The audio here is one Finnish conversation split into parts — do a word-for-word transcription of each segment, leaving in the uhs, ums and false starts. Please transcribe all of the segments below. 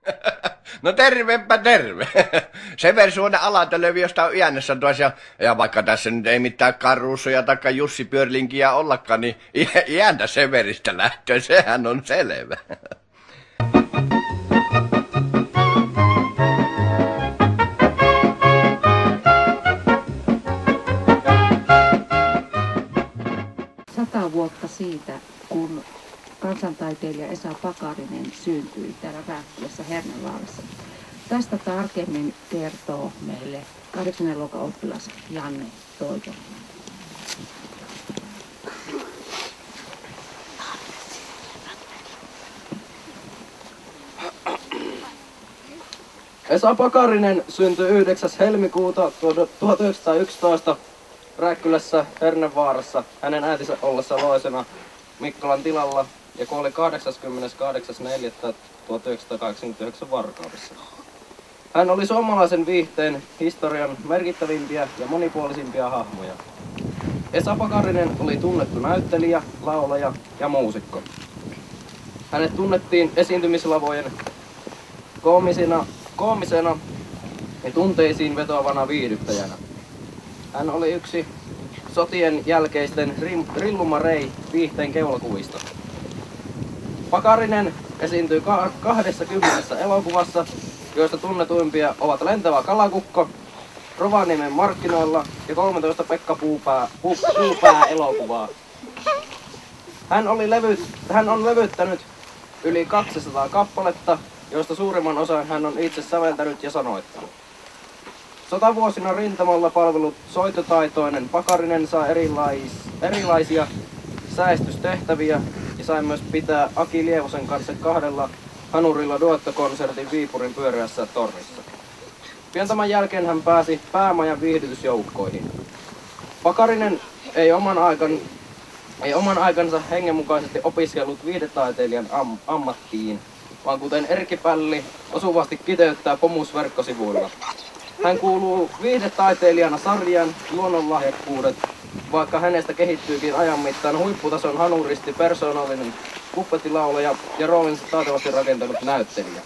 No tervepä terve. Severi Suonen Alatölövi, josta on iännessä tuossa. Ja, ja vaikka tässä nyt ei mitään Karruusoja tai Jussi Pyörlinkiä ollakaan, niin iäntä Severistä lähtöön, sehän on selvä. Sata vuotta siitä, kun kansantaiteilija Esa Pakarinen syntyi täällä Rääkkylässä Hernevaalassa. Tästä tarkemmin kertoo meille kahdeksannen luokan oppilas Janne Toivonen. Esa Pakarinen syntyi yhdeksäs helmikuuta tuhatyhdeksänsataayksitoista Rääkkylässä Hernevaarassa hänen äitinsä ollessa loisena Mikkolan tilalla ja kuoli kahdeskymmeneskahdeksas neljättä tuhatyhdeksänsataakahdeksankymmentäyhdeksän Varkaudessa. Hän oli suomalaisen viihteen historian merkittävimpiä ja monipuolisimpia hahmoja. Esa Pakarinen oli tunnettu näyttelijä, laulaja ja muusikko. Hänet tunnettiin esiintymislavojen koomisena, koomisena ja tunteisiin vetoavana viihdyttäjänä. Hän oli yksi sotien jälkeisten Rillumarei viihteen keulakuvista. Pakarinen esiintyy kaksikymmentä elokuvassa, joista tunnetuimpia ovat Lentävä kalakukko, Rovaniemen markkinoilla ja kolmetoista Pekka Puupää, Pu, Puupää elokuvaa. Hän, oli levy, hän on levyttänyt yli kaksisataa kappaletta, joista suurimman osan hän on itse säveltänyt ja sanoittanut. Sotavuosina rintamalla palvellut soitotaitoinen Pakarinen saa erilais, erilaisia säestystehtäviä ja sai myös pitää Aki Lievosen kanssa kahdella hanurilla duettokonsertin Viipurin pyöreässä tornissa. Pian tämän jälkeen hän pääsi päämajan viihdytysjoukkoihin. Pakarinen ei oman, aikan, ei oman aikansa hengenmukaisesti opiskellut viihdetaiteilijan am, ammattiin, vaan kuten Erkki Pälli osuvasti kiteyttää Pomus verkkosivuilla. Hän kuuluu viihdetaiteilijana sarjan luonnonlahjakkuudet, vaikka hänestä kehittyykin ajan mittaan huipputason hanuristi, persoonallinen puppettilaulaja ja roolinsa taitavasti rakentanut näyttelijä.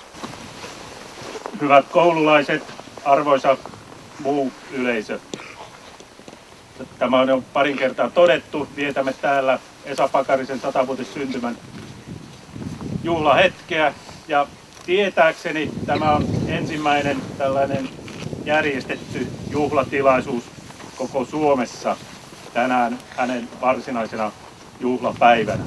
Hyvät koululaiset, arvoisa muu yleisö. Tämä on jo parin kertaa todettu. Vietämme täällä Esa Pakarisen satavuotissyntymän juhlahetkeä. Ja tietääkseni tämä on ensimmäinen tällainen järjestetty juhlatilaisuus koko Suomessa tänään hänen varsinaisena juhlapäivänä.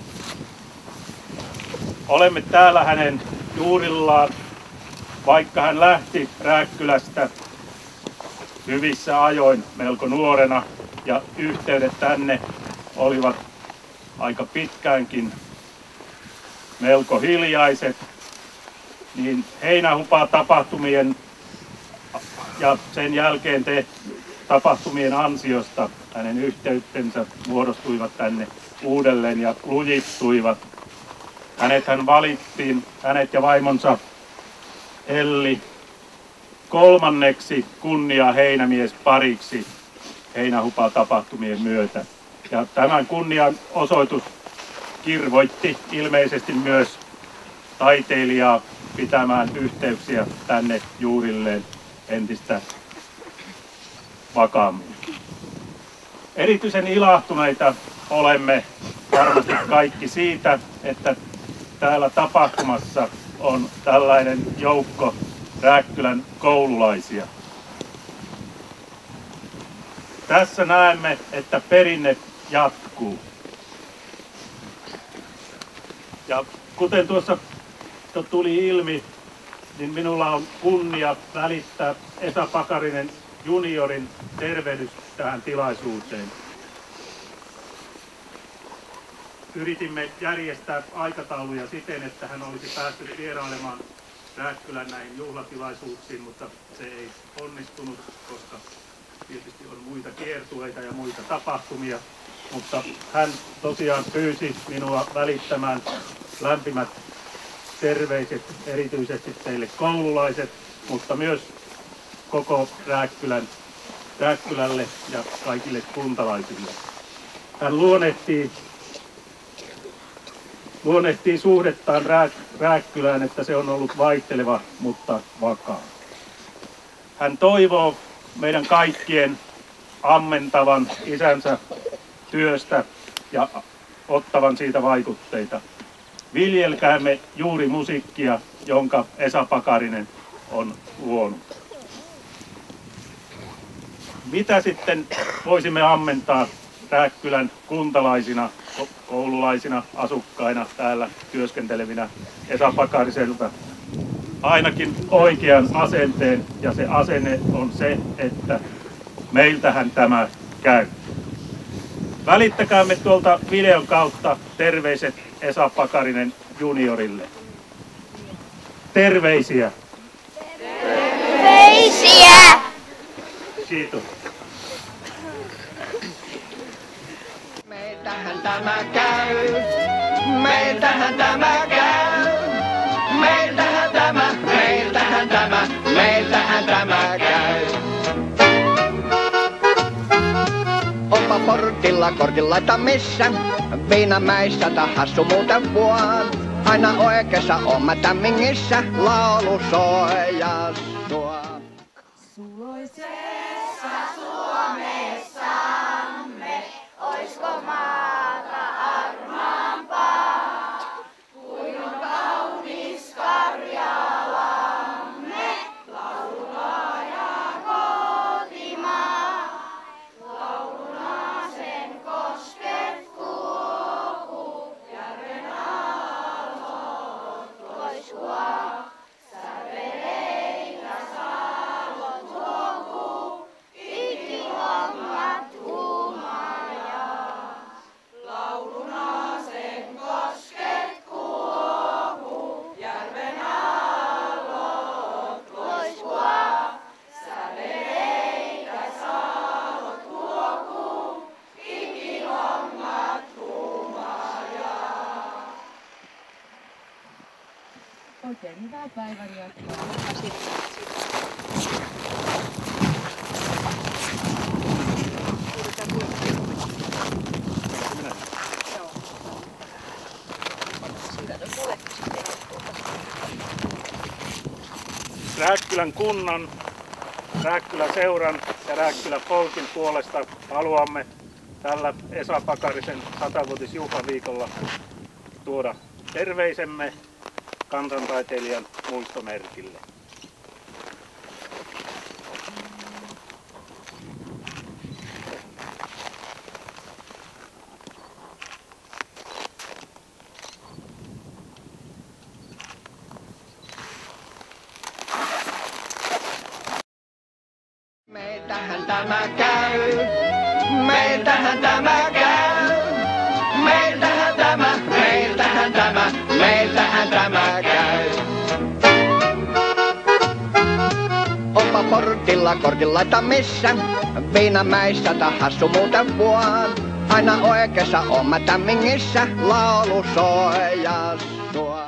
Olemme täällä hänen juurillaan, vaikka hän lähti Rääkkylästä hyvissä ajoin melko nuorena ja yhteydet tänne olivat aika pitkäänkin melko hiljaiset, niin Heinähupaa tapahtumien ja sen jälkeen te tapahtumien ansiosta hänen yhteytensä muodostuivat tänne uudelleen ja lujittuivat. Hänet hän valittiin, hänet ja vaimonsa Elli, kolmanneksi kunnia heinämies pariksi Heinähupaa tapahtumien myötä. Ja tämän kunnian osoitus kirvoitti ilmeisesti myös taiteilijaa pitämään yhteyksiä tänne juurilleen entistä vakaammin. Erityisen ilahtuneita olemme varmasti kaikki siitä, että täällä tapahtumassa on tällainen joukko Rääkkylän koululaisia. Tässä näemme, että perinne jatkuu. Ja kuten tuossa tuli ilmi, niin minulla on kunnia välittää Esa Pakarinen juniorin tervehdys tähän tilaisuuteen. Yritimme järjestää aikatauluja siten, että hän olisi päässyt vierailemaan Rääkkylän näihin juhlatilaisuuksiin, mutta se ei onnistunut, koska tietysti on muita kiertueita ja muita tapahtumia. Mutta hän tosiaan pyysi minua välittämään lämpimät terveiset erityisesti teille koululaiset, mutta myös koko Rääkkylän, Rääkkylälle ja kaikille kuntalaisille. Hän luonnehtii luonnehtii suhdettaan Rääk- Rääkkylään, että se on ollut vaihteleva, mutta vakaa. Hän toivoo meidän kaikkien ammentavan isänsä työstä ja ottavan siitä vaikutteita. Viljelkäämme juuri musiikkia, jonka Esa Pakarinen on luonut. Mitä sitten voisimme ammentaa Rääkkylän kuntalaisina, koululaisina, asukkaina, täällä työskentelevinä Esa Pakariselta? Ainakin oikean asenteen, ja se asenne on se, että meiltähän tämä käy. Välittäkäämme tuolta videon kautta terveiset Esa Pakarinen juniorille. Terveisiä! Terveisiä! Kiitos. Meiltähän tämä käy, meiltähän tämä käy, meiltähän tämä, meiltähän tämä, meiltähän tämä käy. Onpa portilla kortin laita missä, Viinamäissä tai hassu muuten vuon. Aina oikeassa on mä tämmingissä, laulu soi ja sua. Suloisessa Suomessamme, oisko maata armaampaa, kuin on kaunis Karjalamme, laulaaja kotimaa. Lauluna sen kosket kuohuu, järven aallot loiskua. Säveleitä salot huokuu, ikihommat humajaa. Lauluna sen kosket kuohuu, järven aallot loiskua. Säveleitä salot huokuu, ikihommat humajaa. Oikein hyvää päivän jatkoa. Rääkkylän kunnan, Rääkkylän seuran ja Rääkkylän Folkin puolesta haluamme tällä Esa Pakarisen satavuotisjuhlaviikolla tuoda terveisemme kansantaiteilijan muistomerkille. Meiltähän tämä käy, meiltähän tämä käy, meiltähän tämä, meiltähän tämä, meiltähän tämä käy. Onpa portilla kortin laita missä, Viinamäissä tai hassu muuten vuon. Aina oikeassa on mä tämmingissä, laulu soi ja sua.